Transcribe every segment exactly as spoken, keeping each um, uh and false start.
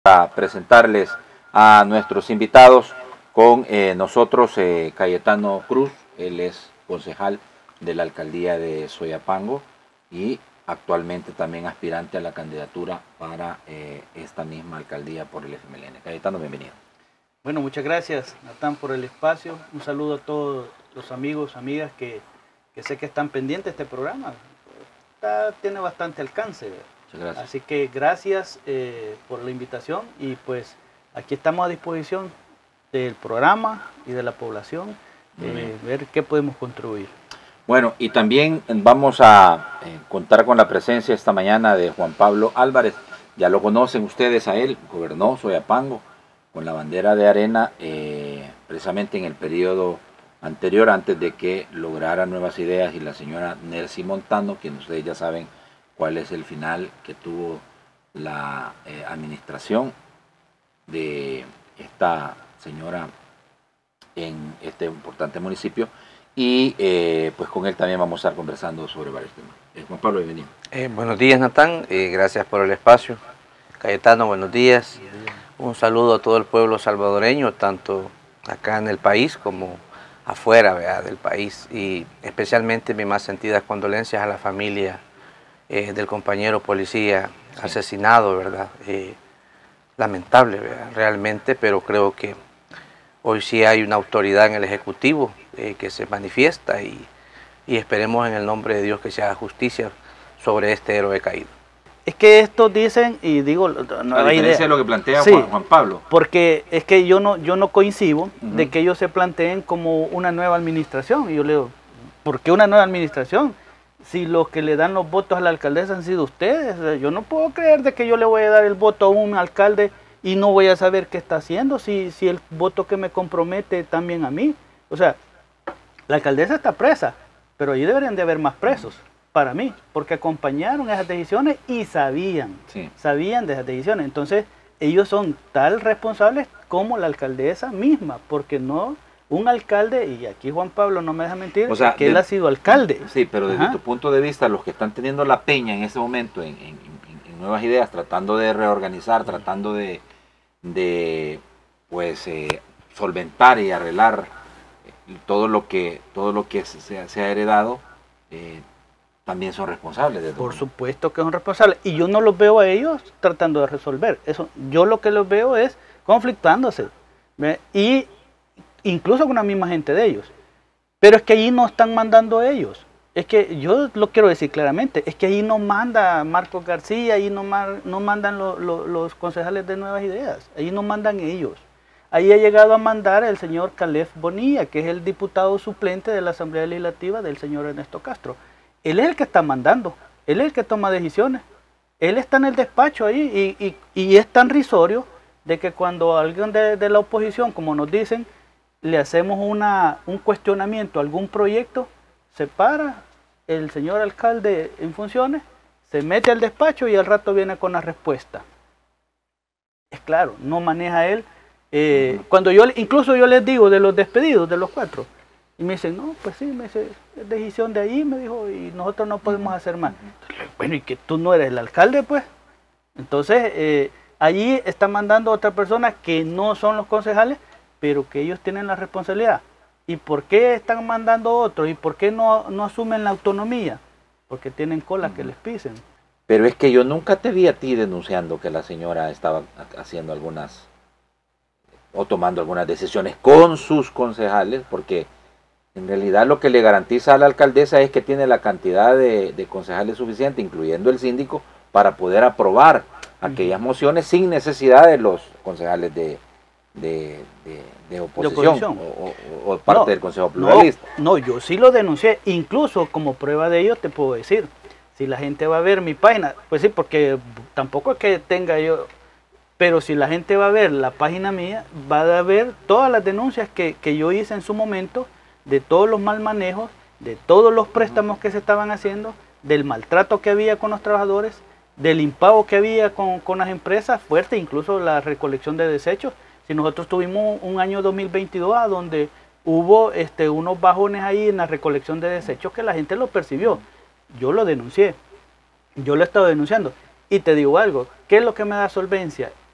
Para presentarles a nuestros invitados con eh, nosotros eh, Cayetano Cruz, él es concejal de la alcaldía de Soyapango y actualmente también aspirante a la candidatura para eh, esta misma alcaldía por el F M L N. Cayetano, bienvenido. Bueno, muchas gracias, Natán, por el espacio. Un saludo a todos los amigos, amigas que, que sé que están pendientes de este programa. Está, tiene bastante alcance. Gracias. Así que gracias eh, por la invitación y pues aquí estamos a disposición del programa y de la población, eh, ver qué podemos contribuir. Bueno, y también vamos a eh, contar con la presencia esta mañana de Juan Pablo Álvarez. Ya lo conocen ustedes a él, gobernó Soyapango con la bandera de arena eh, precisamente en el periodo anterior, antes de que lograra Nuevas Ideas y la señora Nercy Montano, quien ustedes ya saben cuál es el final que tuvo la eh, administración de esta señora en este importante municipio. Y eh, pues con él también vamos a estar conversando sobre varios temas. Eh, Juan Pablo, bienvenido. Eh, buenos días, Natán, eh, gracias por el espacio. Cayetano, buenos días. Un saludo a todo el pueblo salvadoreño, tanto acá en el país como afuera, ¿verdad?, del país. Y especialmente mis más sentidas condolencias a la familia Eh, del compañero policía sí. asesinado, ¿verdad? Eh, lamentable, ¿verdad?, realmente, pero creo que hoy sí hay una autoridad en el Ejecutivo eh, que se manifiesta y, y esperemos en el nombre de Dios que se haga justicia sobre este héroe caído. Es que estos dicen, y digo, no hay idea de lo que plantea sí, Juan, Juan Pablo. Porque es que yo no, yo no coincido uh-huh. de que ellos se planteen como una nueva administración. Y yo le digo, ¿por qué una nueva administración? Si los que le dan los votos a la alcaldesa han sido ustedes. Yo no puedo creer de que yo le voy a dar el voto a un alcalde y no voy a saber qué está haciendo, si, si el voto que me compromete también a mí. O sea, la alcaldesa está presa, pero ahí deberían de haber más presos, para mí, porque acompañaron esas decisiones y sabían, sí. sabían de esas decisiones. Entonces, ellos son tal responsables como la alcaldesa misma, porque no... Un alcalde, y aquí Juan Pablo no me deja mentir, o sea, que de, él ha sido alcalde. Sí, pero desde Ajá. tu punto de vista, los que están teniendo la peña en ese momento en, en, en, en Nuevas Ideas, tratando de reorganizar, tratando de, de pues, eh, solventar y arreglar todo lo que, todo lo que se, se ha heredado, eh, también son responsables. De Por supuesto que son responsables, y yo no los veo a ellos tratando de resolver. Eso, yo lo que los veo es conflictándose. ¿ve? Y incluso con la misma gente de ellos, pero es que allí no están mandando ellos, es que yo lo quiero decir claramente, es que allí no manda Marcos García, allí no, mar, no mandan lo, lo, los concejales de Nuevas Ideas, allí no mandan ellos, ahí ha llegado a mandar el señor Calef Bonilla, que es el diputado suplente de la Asamblea Legislativa del señor Ernesto Castro. Él es el que está mandando, él es el que toma decisiones, él está en el despacho ahí y, y, y es tan risorio de que cuando alguien de, de la oposición, como nos dicen, le hacemos una, un cuestionamiento a algún proyecto, se para el señor alcalde en funciones, se mete al despacho y al rato viene con la respuesta. Es claro, no maneja él. Eh, uh-huh. Cuando yo, incluso yo les digo de los despedidos, de los cuatro, y me dicen, no, pues sí, me dice, es decisión de ahí, me dijo, y nosotros no podemos hacer más. Entonces, bueno, y que tú no eres el alcalde, pues. Entonces, eh, allí está mandando a otras personas que no son los concejales, pero que ellos tienen la responsabilidad. ¿Y por qué están mandando otros? ¿Y por qué no, no asumen la autonomía? Porque tienen cola uh-huh. que les pisen. Pero es que yo nunca te vi a ti denunciando que la señora estaba haciendo algunas, o tomando algunas decisiones con sus concejales, porque en realidad lo que le garantiza a la alcaldesa es que tiene la cantidad de, de concejales suficiente, incluyendo el síndico, para poder aprobar uh-huh. aquellas mociones sin necesidad de los concejales de De, de, de, oposición, de oposición o, o, o parte no, del Consejo Pluralista. No, no, yo sí lo denuncié, incluso como prueba de ello te puedo decir, si la gente va a ver mi página, pues sí, porque tampoco es que tenga yo, pero si la gente va a ver la página mía, va a ver todas las denuncias que, que yo hice en su momento, de todos los mal manejos, de todos los préstamos que se estaban haciendo, del maltrato que había con los trabajadores, del impago que había con, con las empresas fuerte, incluso la recolección de desechos. Si nosotros tuvimos un año dos mil veintidós a donde hubo este, unos bajones ahí en la recolección de desechos que la gente lo percibió. Yo lo denuncié, yo lo he estado denunciando. Y te digo algo, ¿qué es lo que me da solvencia?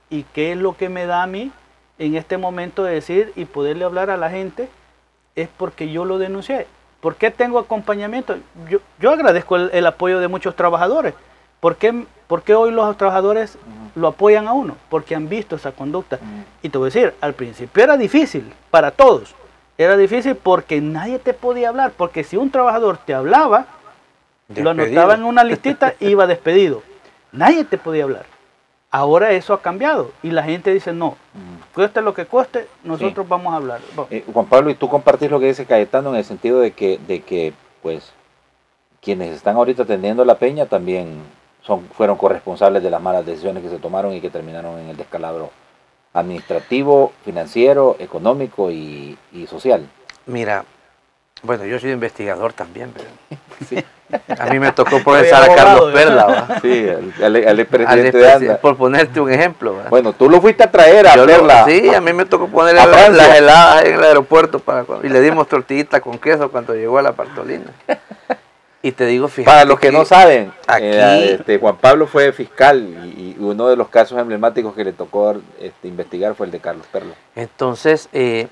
¿Y qué es lo que me da a mí en este momento de decir y poderle hablar a la gente? Es porque yo lo denuncié. ¿Por qué tengo acompañamiento? Yo, yo agradezco el, el apoyo de muchos trabajadores. ¿Por qué, por qué hoy los trabajadores uh-huh. lo apoyan a uno? Porque han visto esa conducta. Uh-huh. Y te voy a decir, al principio era difícil para todos. Era difícil porque nadie te podía hablar. Porque si un trabajador te hablaba, despedido. Lo anotaba en una listita y iba despedido. Nadie te podía hablar. Ahora eso ha cambiado y la gente dice, no, cueste lo que cueste, nosotros sí. vamos a hablar. Eh, Juan Pablo, ¿y tú compartís lo que dice Cayetano en el sentido de que, de que pues, quienes están ahorita atendiendo la peña también son, fueron corresponsables de las malas decisiones que se tomaron y que terminaron en el descalabro administrativo, financiero, económico y, y social? Mira, bueno, yo soy investigador también, pero sí. A mí me tocó procesar a Carlos Perla, ¿va? Sí, al, al, al presidente de ANDA. Por ponerte un ejemplo, ¿va? Bueno, tú lo fuiste a traer a yo Perla. Lo, sí, a mí me tocó poner las la heladas en el aeropuerto para, y le dimos tortillita con queso cuando llegó a la Partolina. Y te digo, fíjate. Para los que, que no saben, aquí, eh, este, Juan Pablo fue fiscal y, y uno de los casos emblemáticos que le tocó este, investigar fue el de Carlos Perla. Entonces, eh,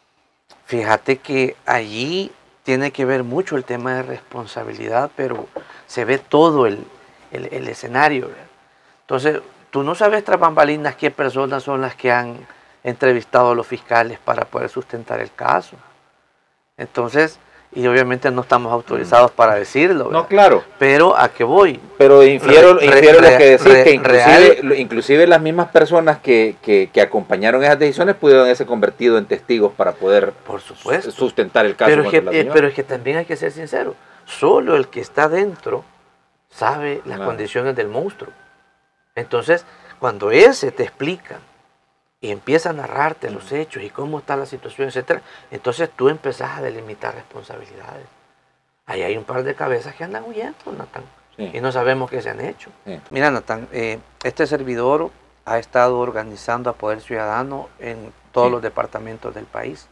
fíjate que allí tiene que ver mucho el tema de responsabilidad, pero se ve todo el, el, el escenario, ¿verdad? Entonces, tú no sabes tras bambalinas qué personas son las que han entrevistado a los fiscales para poder sustentar el caso. Entonces, y obviamente no estamos autorizados para decirlo, ¿verdad? No, claro. Pero ¿a qué voy? Pero infiero, re, infiero re, lo que decís, re, que inclusive, real, inclusive las mismas personas que, que, que acompañaron esas decisiones pudieron haberse convertido en testigos para poder por supuesto. sustentar el caso. Pero es, que, eh, pero es que también hay que ser sincero. Solo el que está dentro sabe las claro. condiciones del monstruo. Entonces, cuando ese te explica y empieza a narrarte los hechos y cómo está la situación, etcétera, entonces tú empezás a delimitar responsabilidades. Ahí hay un par de cabezas que andan huyendo, Natán, sí. y no sabemos qué se han hecho. Sí. Mira, Natán, eh, este servidor ha estado organizando a Poder Ciudadano en todos sí. los departamentos del país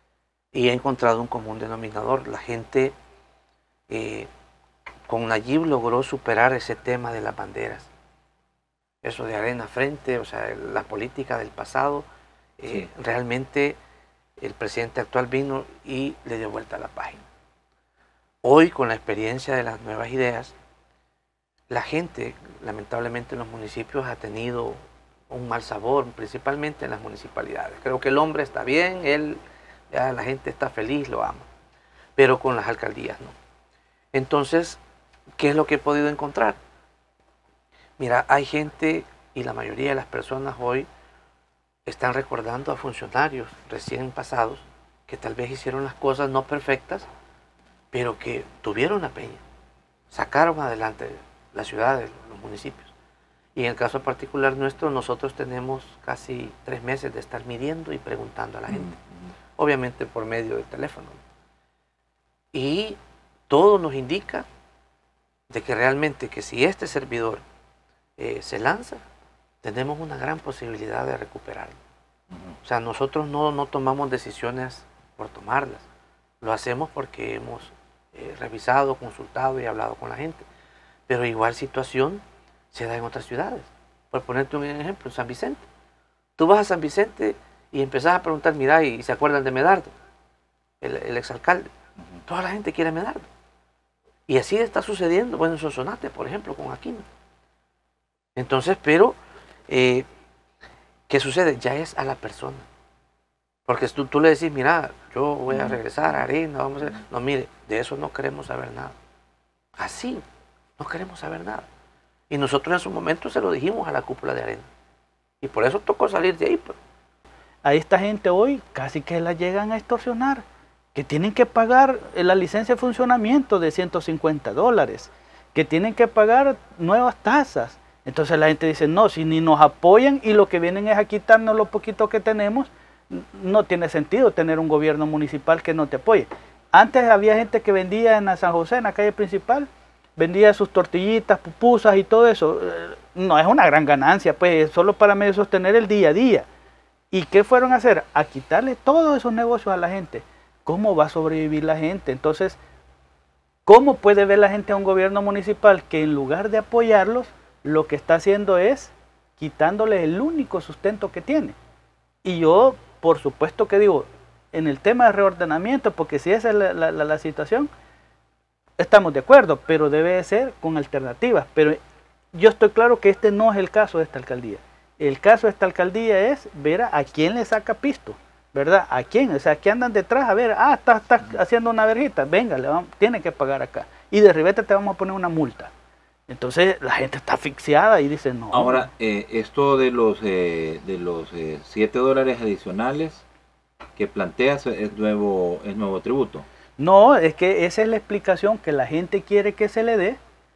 y ha encontrado un común denominador. La gente eh, con Nayib logró superar ese tema de las banderas. Eso de arena frente, o sea, la política del pasado, eh, sí. realmente el presidente actual vino y le dio vuelta a la página. Hoy, con la experiencia de las nuevas ideas, la gente, lamentablemente en los municipios, ha tenido un mal sabor, principalmente en las municipalidades. Creo que el hombre está bien, él, ya la gente está feliz, lo ama, pero con las alcaldías no. Entonces, ¿qué es lo que he podido encontrar? Mira, hay gente, y la mayoría de las personas hoy están recordando a funcionarios recién pasados que tal vez hicieron las cosas no perfectas, pero que tuvieron la peña, sacaron adelante la ciudad, los municipios. Y en el caso particular nuestro, nosotros tenemos casi tres meses de estar midiendo y preguntando a la gente, mm-hmm. obviamente por medio del teléfono. Y todo nos indica de que realmente que si este servidor Eh, se lanza, tenemos una gran posibilidad de recuperarlo. Uh-huh. O sea, nosotros no, no tomamos decisiones por tomarlas, lo hacemos porque hemos eh, revisado, consultado y hablado con la gente. Pero igual situación se da en otras ciudades. Por ponerte un ejemplo, en San Vicente. Tú vas a San Vicente y empezás a preguntar, mira, y, y se acuerdan de Medardo, el, el exalcalde. Uh-huh. Toda la gente quiere Medardo. Y así está sucediendo, bueno, en Sonsonate, por ejemplo, con Aquino. Entonces, pero, eh, ¿qué sucede? Ya es a la persona. Porque tú, tú le decís, mira, yo voy a regresar a Arena, vamos a hacer... No, mire, de eso no queremos saber nada. Así, no queremos saber nada. Y nosotros en su momento se lo dijimos a la cúpula de Arena. Y por eso tocó salir de ahí. Pues. A esta gente hoy casi que la llegan a extorsionar, que tienen que pagar la licencia de funcionamiento de ciento cincuenta dólares, que tienen que pagar nuevas tasas. Entonces la gente dice, no, si ni nos apoyan y lo que vienen es a quitarnos lo poquito que tenemos, no tiene sentido tener un gobierno municipal que no te apoye. Antes había gente que vendía en la San José, en la calle principal, vendía sus tortillitas, pupusas y todo eso. No es una gran ganancia, pues, es solo para medio sostener el día a día. ¿Y qué fueron a hacer? A quitarle todos esos negocios a la gente. ¿Cómo va a sobrevivir la gente? Entonces, ¿cómo puede ver la gente a un gobierno municipal que en lugar de apoyarlos, lo que está haciendo es quitándole el único sustento que tiene. Y yo, por supuesto que digo, en el tema de reordenamiento, porque si esa es la, la, la, la situación, estamos de acuerdo, pero debe de ser con alternativas. Pero yo estoy claro que este no es el caso de esta alcaldía. El caso de esta alcaldía es ver a, a quién le saca pisto, ¿verdad? ¿A quién? O sea, que andan detrás a ver, ah, estás está haciendo una verjita, venga, le vamos, tiene que pagar acá. Y de ribete te vamos a poner una multa. Entonces la gente está asfixiada y dice no. Ahora, eh, esto de los eh, de los eh, siete dólares adicionales que planteas es nuevo, es nuevo tributo. No, es que esa es la explicación que la gente quiere que se le dé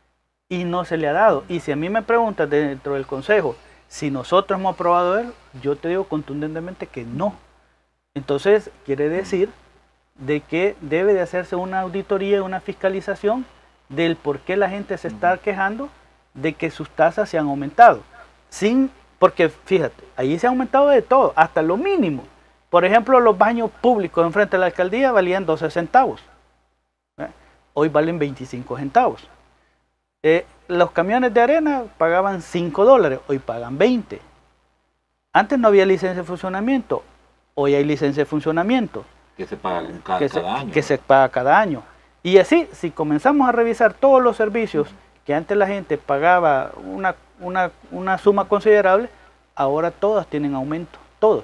y no se le ha dado. Y si a mí me preguntas dentro del consejo, si nosotros hemos aprobado él, yo te digo contundentemente que no. Entonces, quiere decir de que debe de hacerse una auditoría, una fiscalización del por qué la gente se está quejando de que sus tasas se han aumentado. Sin, porque fíjate, ahí se ha aumentado de todo, hasta lo mínimo. Por ejemplo, los baños públicos enfrente de la alcaldía valían doce centavos. ¿Eh? Hoy valen veinticinco centavos. Eh, los camiones de arena pagaban cinco dólares, hoy pagan veinte. Antes no había licencia de funcionamiento, hoy hay licencia de funcionamiento. Que se paga cada, que se, cada año. Que se paga cada año. Y así, si comenzamos a revisar todos los servicios que antes la gente pagaba una, una, una suma considerable, ahora todas tienen aumento, todos.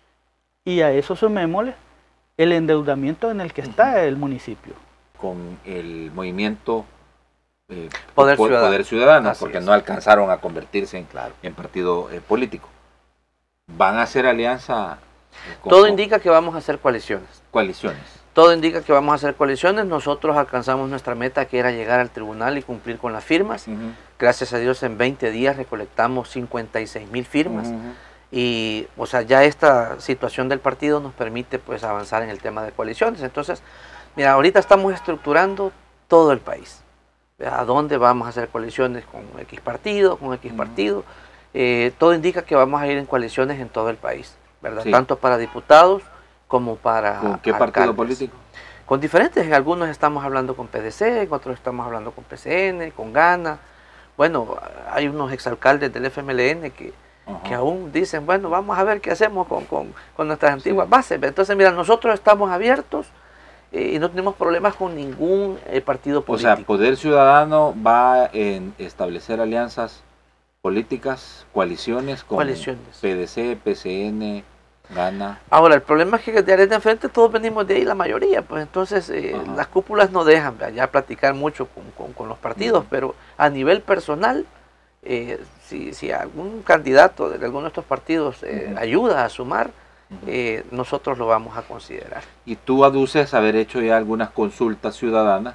Y a eso sumémosle el endeudamiento en el que está el municipio. Con el movimiento eh, Poder, po Ciudadano. Poder Ciudadano, Así porque es. no alcanzaron a convertirse en, Claro. en partido eh, político. ¿Van a hacer alianza? Eh, con, Todo con indica que vamos a hacer coaliciones. coaliciones. Todo indica que vamos a hacer coaliciones. Nosotros alcanzamos nuestra meta, que era llegar al tribunal y cumplir con las firmas. Uh-huh. Gracias a Dios, en veinte días recolectamos cincuenta y seis mil firmas. Uh-huh. Y, o sea, ya esta situación del partido nos permite, pues, avanzar en el tema de coaliciones. Entonces, mira, ahorita estamos estructurando todo el país. ¿A dónde vamos a hacer coaliciones? Con X partido, con X Uh-huh. partido. Eh, todo indica que vamos a ir en coaliciones en todo el país, ¿verdad? Sí. Tanto para diputados como para ¿Con qué alcaldes. partido político? Con diferentes, en algunos estamos hablando con P D C, en otros estamos hablando con P C N, con Gana. Bueno, hay unos exalcaldes del F M L N que, Uh-huh. que aún dicen, bueno, vamos a ver qué hacemos con, con, con nuestras antiguas sí. bases. Entonces, mira, nosotros estamos abiertos eh, y no tenemos problemas con ningún eh, partido político. O sea, Poder Ciudadano va a establecer alianzas políticas, coaliciones con Coaliciones. P D C, P C N, Gana. Ahora, el problema es que de Arena Enfrente todos venimos de ahí, la mayoría, pues entonces eh, las cúpulas no dejan ya platicar mucho con, con, con los partidos, uh-huh. pero a nivel personal, eh, si, si algún candidato de alguno de estos partidos eh, uh-huh. ayuda a sumar, uh-huh. eh, nosotros lo vamos a considerar. Y tú aduces haber hecho ya algunas consultas ciudadanas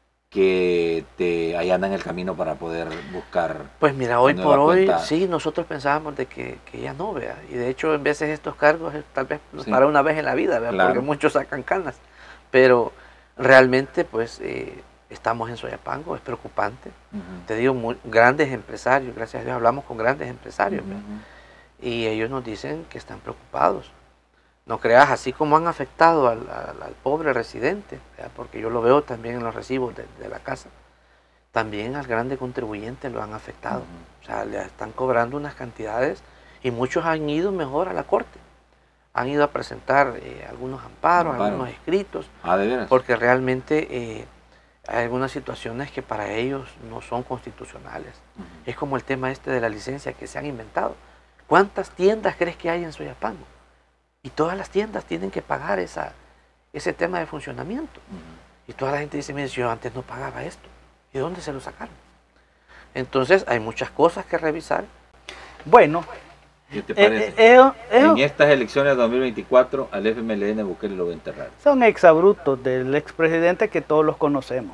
que te allanan el camino para poder buscar. Pues mira, hoy por hoy, cuenta. sí, nosotros pensábamos de que, que ya no, vea, y de hecho en veces estos cargos es tal vez sí. para una vez en la vida, vea, claro. porque muchos sacan canas, pero realmente pues eh, estamos en Soyapango, es preocupante, uh-huh. te digo, muy, grandes empresarios, gracias a Dios hablamos con grandes empresarios, uh-huh. y ellos nos dicen que están preocupados. No creas, así como han afectado al, al, al pobre residente, ¿verdad? Porque yo lo veo también en los recibos de, de la casa, también al grande contribuyente lo han afectado. Uh-huh. O sea, le están cobrando unas cantidades y muchos han ido mejor a la corte. Han ido a presentar eh, algunos amparos, Amparo. algunos escritos, ah, ¿de veras? porque realmente eh, hay algunas situaciones que para ellos no son constitucionales. Uh-huh. Es como el tema este de la licencia que se han inventado. ¿Cuántas tiendas crees que hay en Soyapango? Y todas las tiendas tienen que pagar esa, ese tema de funcionamiento. Uh-huh. Y toda la gente dice, mire, yo antes no pagaba esto. ¿Y de dónde se lo sacaron? Entonces hay muchas cosas que revisar. Bueno, ¿qué te parece? Eh, eh, eh, en estas elecciones de dos mil veinticuatro al F M L N Bukele lo va a enterrar. Son exabrutos del expresidente que todos los conocemos.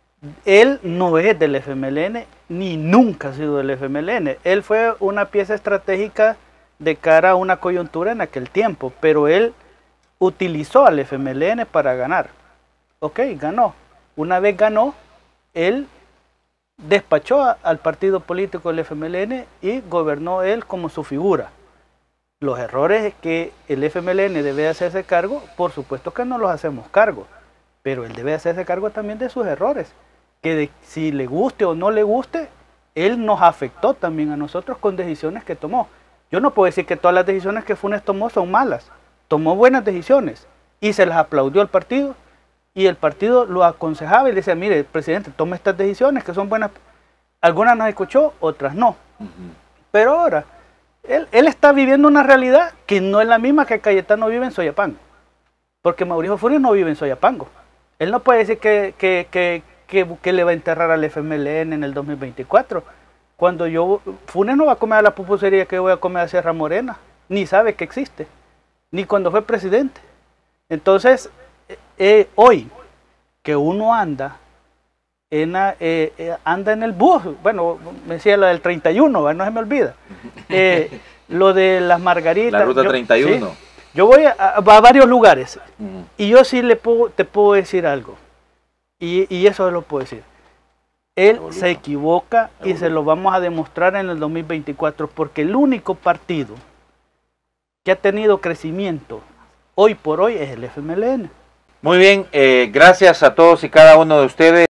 Él no es del F M L N, ni nunca ha sido del F M L N. Él fue una pieza estratégica de cara a una coyuntura en aquel tiempo, pero él utilizó al F M L N para ganar. Ok, ganó. Una vez ganó, él despachó a, al partido político del F M L N y gobernó él como su figura. Los errores que el F M L N debe hacerse cargo, por supuesto que no los hacemos cargo, pero él debe hacerse cargo también de sus errores, que de, si le guste o no le guste, él nos afectó también a nosotros con decisiones que tomó. Yo no puedo decir que todas las decisiones que Funes tomó son malas, tomó buenas decisiones y se las aplaudió al partido y el partido lo aconsejaba y le decía, mire, presidente, tome estas decisiones que son buenas. Algunas nos escuchó, otras no. Uh-huh. Pero ahora, él, él está viviendo una realidad que no es la misma que Cayetano vive en Soyapango. Porque Mauricio Funes no vive en Soyapango. Él no puede decir que, que, que, que, que le va a enterrar al F M L N en el dos mil veinticuatro. Cuando yo, Funes no va a comer a la pupusería que yo voy a comer a Sierra Morena. Ni sabe que existe. Ni cuando fue presidente. Entonces, eh, hoy que uno anda en, eh, eh, anda en el bus, bueno, me decía lo del treinta y uno, no se me olvida, eh, lo de las margaritas. La ruta yo, treinta y uno. ¿Sí? Yo voy a, a, a varios lugares uh-huh. y yo sí le puedo, te puedo decir algo, y, y eso lo puedo decir. Él se equivoca y se lo vamos a demostrar en el dos mil veinticuatro, porque el único partido que ha tenido crecimiento hoy por hoy es el F M L N. Muy bien, eh, gracias a todos y cada uno de ustedes.